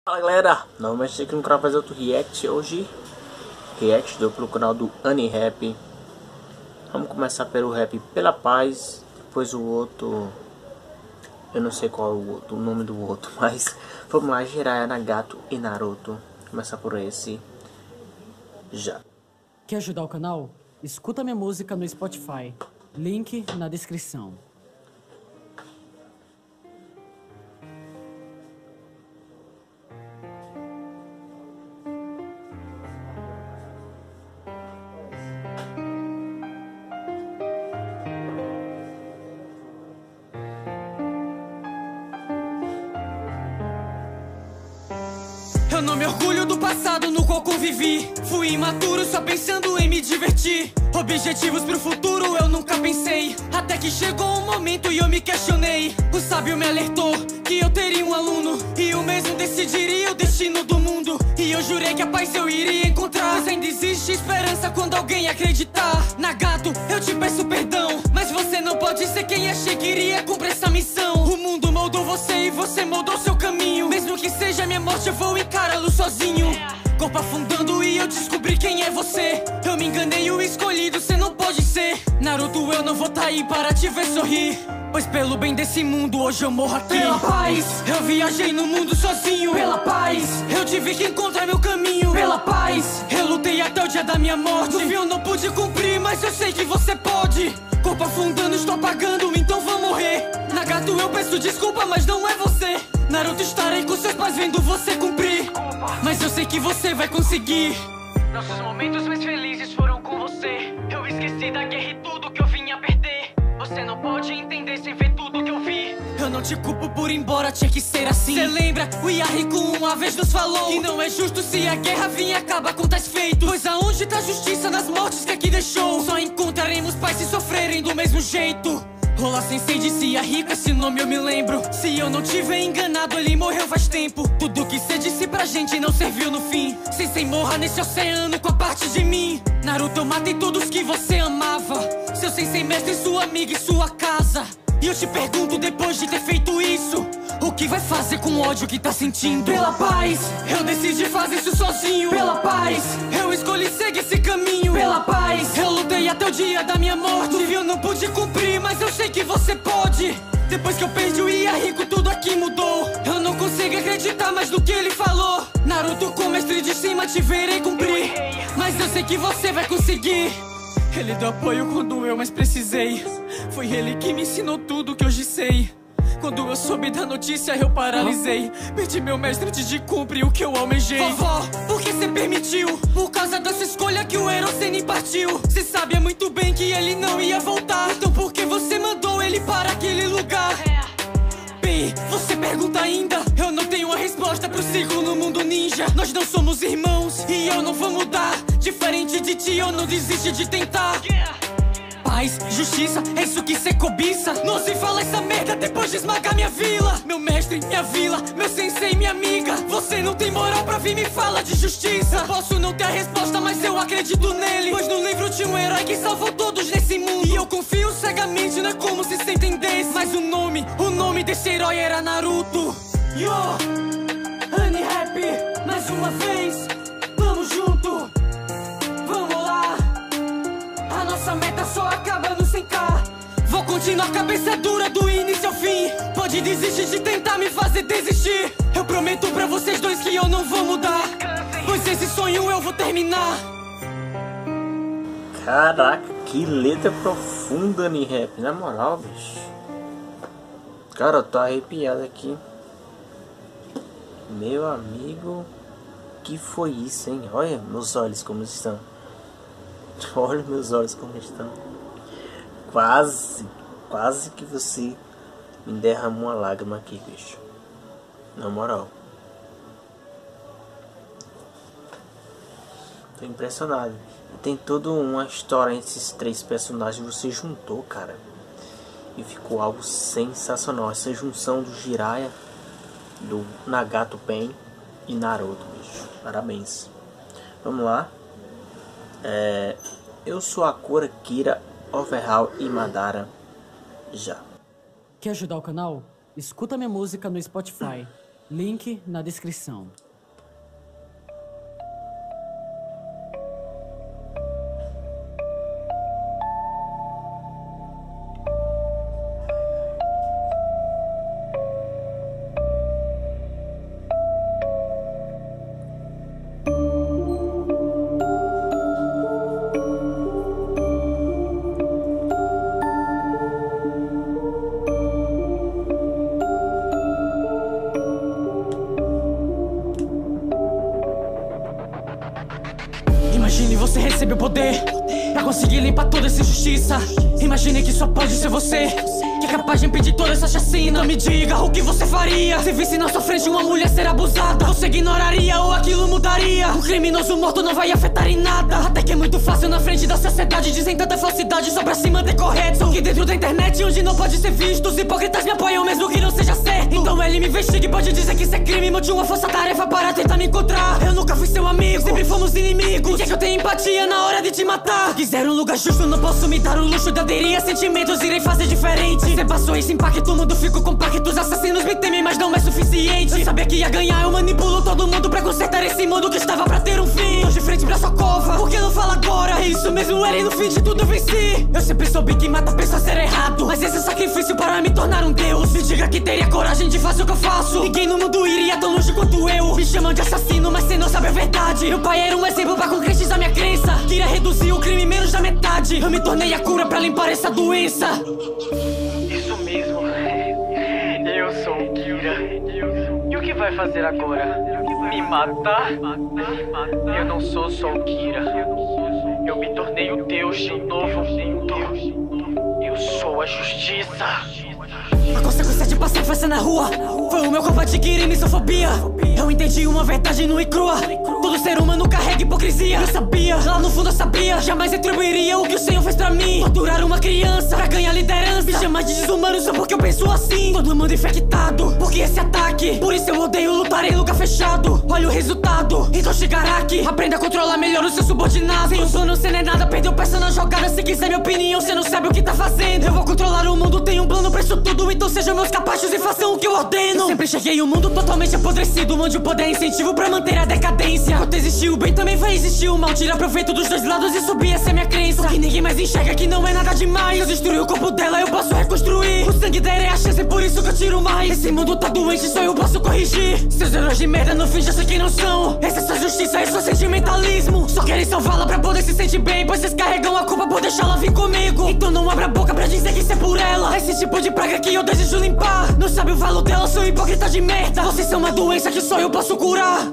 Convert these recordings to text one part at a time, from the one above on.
Fala galera, novamente aqui no canal fazer outro react. Hoje, react pelo canal do AniRap. Vamos começar pelo rap Pela Paz, depois o outro, eu não sei qual é o nome do outro, mas vamos lá, Jiraiya, Nagato e Naruto. Começar por esse, já. Quer ajudar o canal? Escuta minha música no Spotify, link na descrição. Eu não me orgulho do passado no qual convivi. Fui imaturo só pensando em me divertir. Objetivos pro futuro eu nunca pensei, até que chegou um momento e eu me questionei. O sábio me alertou que eu teria um aluno, e o mesmo decidiria o destino do mundo. E eu jurei que a paz eu iria encontrar, mas ainda existe esperança quando alguém acreditar. Nagato, eu te peço perdão, mas você não pode ser quem achei que iria cumprir essa missão. O mundo moldou você e você moldou seu caminho. Mesmo que seja minha morte eu vou encará-lo sozinho. Corpo afundando e eu descobri quem é você. Eu me enganei, o escolhido cê não pode ser. Naruto, eu não vou tá aí para te ver sorrir, pois pelo bem desse mundo hoje eu morro aqui. Pela paz, eu viajei no mundo sozinho. Pela paz, eu tive que encontrar meu caminho. Pela paz, eu lutei até o dia da minha morte. Eu não pude cumprir, mas eu sei que você pode. Corpo afundando, estou apagando, então vou morrer. Nagato, eu peço desculpa, mas não é você. Naruto, estarei com seus pais vendo você cumprir, mas eu sei que você vai conseguir. Nossos momentos mais felizes foram com você. Eu esqueci da guerra e tudo que eu vinha perder. Você não pode entender sem ver tudo que eu vi. Eu não te culpo por ir embora, tinha que ser assim. Cê lembra? O Yahiko uma vez nos falou que não é justo se a guerra vir e acaba com tais feitos. Pois aonde tá a justiça nas mortes que aqui deixou? Só encontraremos pais se sofrerem do mesmo jeito. Rola Sensei disse a rica, esse nome eu me lembro. Se eu não tiver enganado, ele morreu faz tempo. Tudo que cê disse pra gente não serviu no fim. Sensei morra nesse oceano com a parte de mim. Naruto, eu matei todos que você amava. Seu Sensei mestre, sua amiga e sua casa. E eu te pergunto, depois de ter feito isso, o que vai fazer com o ódio que tá sentindo? Pela paz, eu decidi fazer isso sozinho. Pela paz, eu escolhi seguir esse caminho. Pela paz, eu lutei até o dia da minha morte. E eu não pude cumprir, mas eu sei que você pode. Depois que eu perdi o Yahiko, tudo aqui mudou. Eu não consigo acreditar mais no que ele falou. Naruto, com mestre de cima, te verei cumprir, mas eu sei que você vai conseguir. Ele deu apoio quando eu mais precisei. Foi ele que me ensinou tudo que hoje sei. Quando eu soube da notícia eu paralisei. Perdi meu mestre antes de cumprir o que eu almejei. Vovó, por que cê permitiu? Por causa dessa escolha que o Erosene partiu. Cê sabia muito bem que ele não ia voltar, então por que você mandou ele para aquele lugar? Bem, você pergunta ainda? Eu não tenho a resposta pro ciclo no mundo ninja. Nós não somos irmãos e eu não vou mudar. Diferente de ti eu não desisto de tentar. Paz, justiça, é isso que cê cobiça. Não se fala essa merda depois de esmagar minha vila. Meu mestre, minha vila, meu sensei, minha amiga. Você não tem moral pra vir me falar de justiça. Posso não ter a resposta, mas eu acredito nele, pois no livro tinha um herói que salvou todos nesse mundo. E eu confio cegamente, não é como se cê entendesse. Mas o nome desse herói era Naruto. Yo, AniRap, mais uma vez, vamos junto. Vamos lá, a nossa meta só acaba no 100k. Vou continuar cabeça dura do início ao fim. Pode desistir de tentar me fazer desistir. Eu prometo pra vocês dois que eu não vou mudar, pois esse sonho eu vou terminar. Caraca, que letra profunda, AniRap, na moral, bicho. Cara, eu tô arrepiado aqui. Meu amigo, que foi isso, hein? Olha meus olhos como estão. Olha meus olhos como estão. Quase que você me derramou uma lágrima aqui, bicho. Na moral. Tô impressionado. Tem toda uma história entre esses três personagens. Você juntou, cara, e ficou algo sensacional. Essa junção do Jiraiya, do Nagato Pain e Naruto, bicho. Parabéns. Vamos lá. Eu sou Akura, Kira, Overhaul e Madara. Já. Quer ajudar o canal? Escuta minha música no Spotify, Link na descrição. Imagine você receber o poder pra conseguir limpar toda essa injustiça. Imagine que só pode ser você que é capaz de impedir toda essa chacina. Não me diga o que você faria se visse na sua frente uma mulher ser abusada. Você ignoraria ou aquilo mudaria? Um criminoso morto não vai afetar em nada. Até que é muito fácil na frente da sociedade. Dizem tanta falsidade só pra se manter correto. Só que dentro da internet onde não pode ser visto, os hipócritas me apoiam mesmo que não seja certo. Então ele me investiga e pode dizer que isso é crime. Monte uma força-tarefa para tentar me encontrar. Eu nunca fui seu amigo, sempre fomos inimigos. Quer que eu tenha empatia na hora de te matar? Se quiser um lugar justo, não posso me dar o luxo de aderir a sentimentos. Irei fazer diferente. Você passou esse impacto, o mundo ficou compacto. Os assassinos me temem, mas não é suficiente. Eu sabia que ia ganhar, eu manipulo todo mundo pra consertar esse mundo que estava pra ter um fim. Tô de frente pra sua cova, por que não fala agora? É isso mesmo, ele no fim de tudo venci. Eu sempre soube que matar pessoas era errado, mas esse é sacrifício para me tornar um deus. Me diga que teria coragem de fazer o que eu faço. Ninguém no mundo iria tão longe quanto eu. Me chamam de assassino, mas cê não sabe a verdade. Meu pai era um exemplo pra concretizar minha crença. Queria reduzir o crime menos da metade. Eu me tornei a cura pra limpar essa doença. Isso mesmo, eu sou o Kira. E o que vai fazer agora? Me matar? Eu não sou só o Kira. Eu me tornei o Deus de um novo mundo. Eu sou a justiça. A consequência de passar festa na rua foi o meu combate Kira e misofobia. Eu entendi uma verdade nua e crua. Todo ser humano carrega hipocrisia. Eu sabia, lá no fundo eu sabia, jamais retribuiria o que o Senhor fez pra mim. Torturar uma criança pra ganhar liderança. Me chamar de desumano só porque eu penso assim. Todo mundo infectado, porque esse ataque. Por isso eu odeio lutar em lugar fechado. Olha o resultado, então chegará aqui. Aprenda a controlar melhor o seu subordinado. Sem o sono cê não é nada, perdeu peça na jogada. Se quiser minha opinião, cê não sabe o que tá fazendo. Eu vou controlar o mundo, tenho um plano pra isso tudo. Então sejam meus capachos e façam o que eu ordeno. Eu sempre enxerguei o mundo totalmente apodrecido, onde o poder é incentivo pra manter a decadência. Enquanto existir o bem, também vai existir o mal. Tira proveito dos dois lados e subir, essa é minha crença. Que ninguém mais enxerga que não é nada demais. Se eu destruir o corpo dela, eu posso reconstruir. O sangue dela é a chance, por isso que eu tiro mais. Esse mundo tá doente, só eu posso corrigir. Seus heróis de merda no fim já sei quem não são. Essa é sua justiça, é só sentimentalismo. Só querem salvá-la pra poder se sentir bem, pois vocês carregam a culpa por deixá-la vir comigo. Então não abra a boca pra dizer que isso é por ela. Esse tipo de praga que eu desejo limpar. Não sabe o valor dela, sou hipócrita de merda. Vocês são uma doença que só eu posso curar.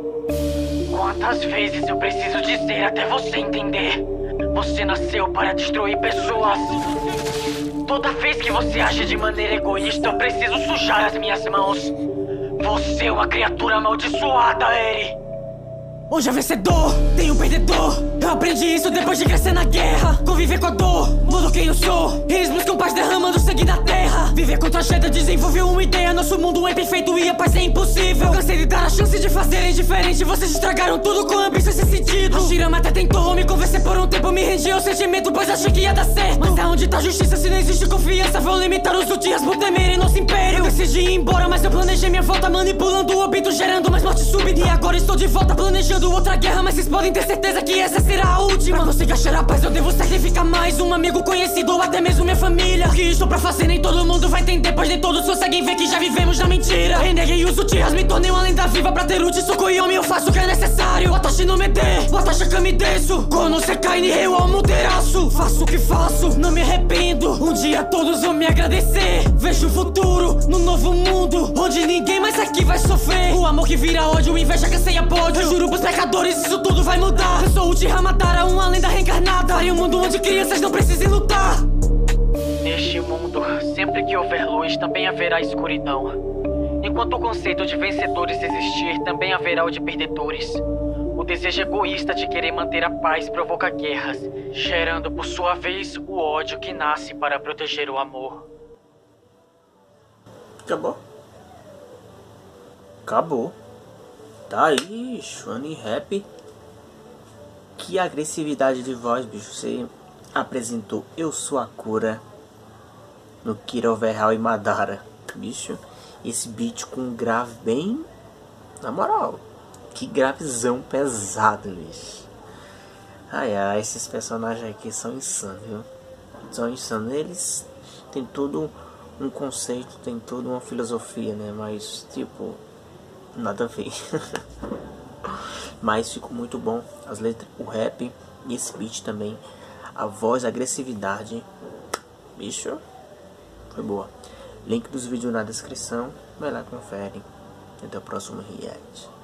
Quantas vezes eu preciso dizer até você entender? Você nasceu para destruir pessoas. Toda vez que você age de maneira egoísta, eu preciso sujar as minhas mãos. Você é uma criatura amaldiçoada, Eri. Hoje é vencedor, tem um perdedor. Eu aprendi isso depois de crescer na guerra. Conviver com a dor, mudo quem eu sou. Eles buscam paz derramando sangue na terra. Viver com tragédia, desenvolveu uma ideia. Nosso mundo é perfeito e a paz é impossível. Cansei de dar a chance de fazerem diferente. Vocês estragaram tudo com ambição sem sentido. A Shirama até tentou me convencer por um tempo. Me rendi ao sentimento, pois achei que ia dar certo. Mas aonde tá a justiça se não existe confiança? Vão limitar os Uchihas por temerem nosso império. Eu decidi ir embora, mas eu planejei minha volta, manipulando o Obito, gerando mais morte súbita. E agora estou de volta planejando outra guerra, mas vocês podem ter certeza que essa será a última. Pra conseguir achar a paz eu devo sacrificar mais um amigo conhecido ou até mesmo minha família. O que estou pra fazer nem todo mundo vai entender, pois nem todos conseguem ver que já vivemos na mentira. Reneguei os Uchihas, me tornei uma lenda viva. Pra ter Uchi, Tsukuyomi, eu faço o que é necessário. Watashi no Mete, Watashi Kami Desu, Kono Sekai ni Rei wa Muterasu. Faço o que faço, não me arrependo. Um dia todos vão me agradecer. Vejo o futuro no novo mundo, onde ninguém mais aqui vai sofrer. O amor que vira ódio, inveja que anseia pódio. Eu juro pros pecadores, isso tudo vai mudar. Eu sou Uchiha Madara, uma lenda reencarnada. Farei um mundo onde crianças não precisem lutar. Neste mundo, sempre que houver luz, também haverá escuridão. Enquanto o conceito de vencedores existir, também haverá o de perdedores. O desejo egoísta de querer manter a paz provoca guerras, gerando por sua vez o ódio que nasce para proteger o amor. Acabou? Acabou. Tá aí, Shwani Rap. Que agressividade de voz, bicho. Você apresentou Eu Sou a Cura no Kira Overhaul e Madara, bicho. Esse beat com um grave bem... Na moral, que gravezão pesado, bicho. Ai, ai, esses personagens aqui são insanos, viu? São insanos. Eles têm todo um conceito, tem toda uma filosofia, né? Mas, tipo, nada a ver. Mas ficou muito bom. As letras, o rap e esse beat também. A voz, a agressividade. Bicho, foi boa. Link dos vídeos na descrição. Vai lá, confere. Até o próximo react.